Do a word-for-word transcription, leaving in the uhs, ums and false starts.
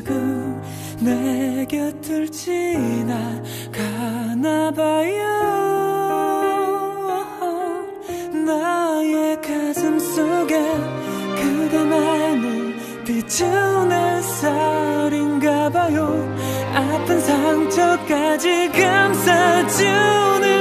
지금 내 곁을 지나가나 봐요. 나의 가슴 속에 그대만을 비춘 햇살인가 봐요. 아픈 상처까지 감싸주는